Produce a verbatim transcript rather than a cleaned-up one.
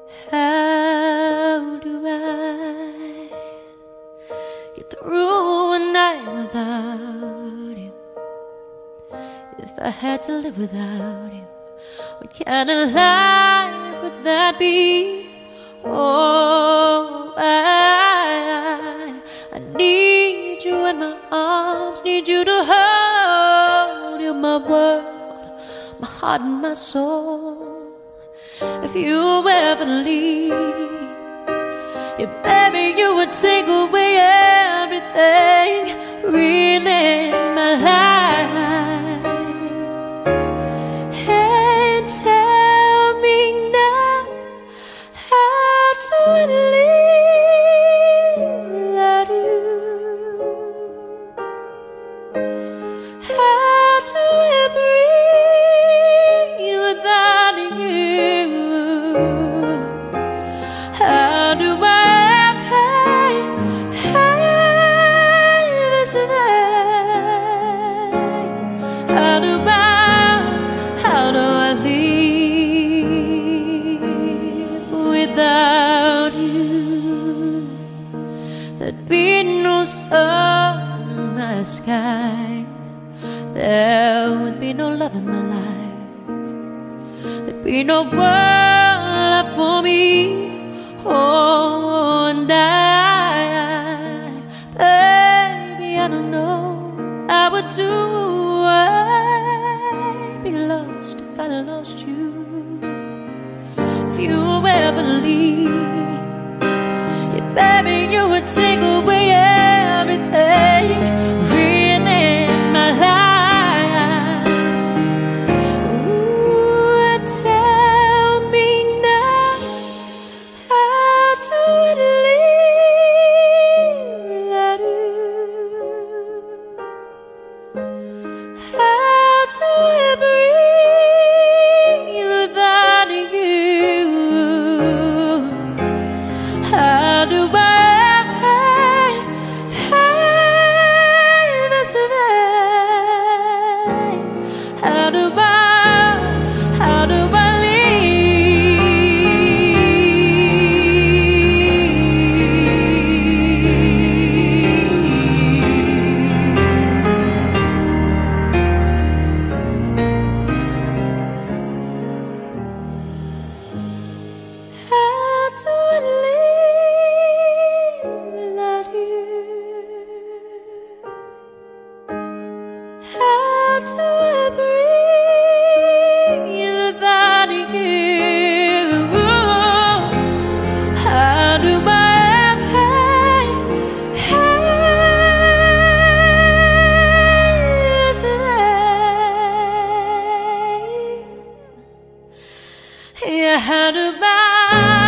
How do I get through a night without you? If I had to live without you, what kind of life would that be? Oh, I, I need you in my arms, need you to hold you, my world, my heart and my soul. If you ever leave, yeah, baby, you would take away everything, really, my life. And tell me now, how do I live without you? How do I breathe without you? How do I ever survive? How do I, how do I live without you? There'd be no sun in my sky, there would be no love in my life, there'd be no world left for me. Oh, and I, baby, I don't know I would do. I'd be lost if I lost you. If you ever leave, yeah, baby, you would take away everything, really, my life. Ooh, tell me now, how do I live without you? How do I breathe without you? How do I ever survive? How do I, how do I How do I live without you? How do I breathe without you? How do I ever survive? Yeah, how do I